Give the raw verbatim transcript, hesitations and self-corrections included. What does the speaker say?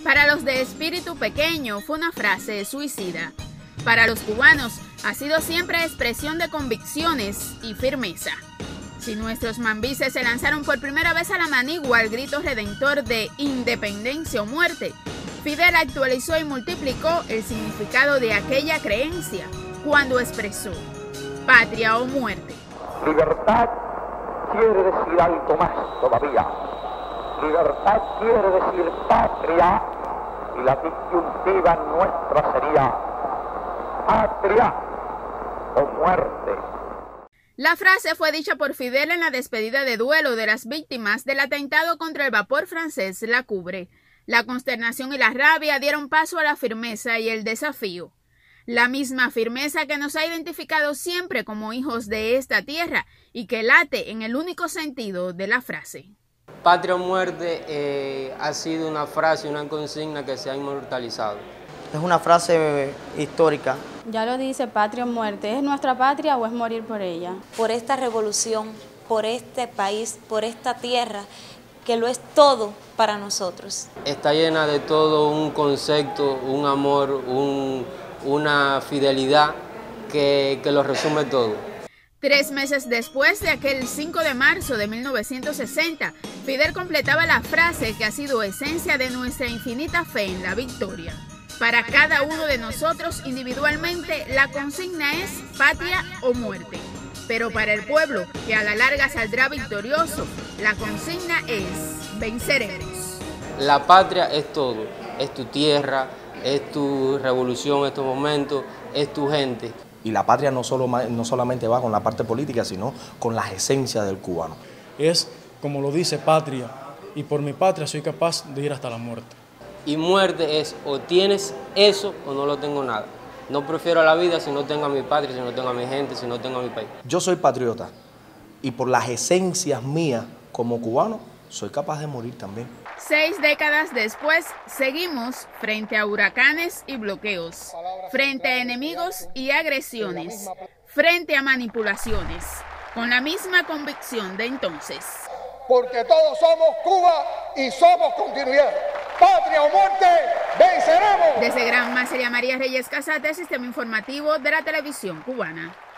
Para los de espíritu pequeño fue una frase suicida. Para los cubanos ha sido siempre expresión de convicciones y firmeza. Si nuestros mambises se lanzaron por primera vez a la manigua al grito redentor de independencia o muerte, Fidel actualizó y multiplicó el significado de aquella creencia cuando expresó patria o muerte. Libertad quiere decir algo más todavía. Libertad quiere decir patria, y la disyuntiva nuestra sería patria o muerte. La frase fue dicha por Fidel en la despedida de duelo de las víctimas del atentado contra el vapor francés La Cubre. La consternación y la rabia dieron paso a la firmeza y el desafío. La misma firmeza que nos ha identificado siempre como hijos de esta tierra y que late en el único sentido de la frase. Patria o muerte eh, ha sido una frase, una consigna que se ha inmortalizado. Es una frase histórica. Ya lo dice, patria o muerte. ¿Es nuestra patria o es morir por ella? Por esta revolución, por este país, por esta tierra, que lo es todo para nosotros. Está llena de todo un concepto, un amor, un, una fidelidad que, que lo resume todo. Tres meses después de aquel cinco de marzo de mil novecientos sesenta, Fidel completaba la frase que ha sido esencia de nuestra infinita fe en la victoria. Para cada uno de nosotros individualmente, la consigna es patria o muerte. Pero para el pueblo, que a la larga saldrá victorioso, la consigna es venceremos. La patria es todo, es tu tierra, es tu revolución, es tu momento, es tu gente. Y la patria no, solo, no solamente va con la parte política, sino con las esencias del cubano. Es, como lo dice, patria, y por mi patria soy capaz de ir hasta la muerte. Y muerte es o tienes eso o no lo tengo nada. No prefiero la vida si no tengo a mi patria, si no tengo a mi gente, si no tengo a mi país. Yo soy patriota y por las esencias mías como cubano soy capaz de morir también. Seis décadas después, seguimos frente a huracanes y bloqueos, frente a enemigos y agresiones, frente a manipulaciones, con la misma convicción de entonces. Porque todos somos Cuba y somos continuidad. Patria o muerte, venceremos. Desde Granma, Celia María Reyes Casate, Sistema Informativo de la Televisión Cubana.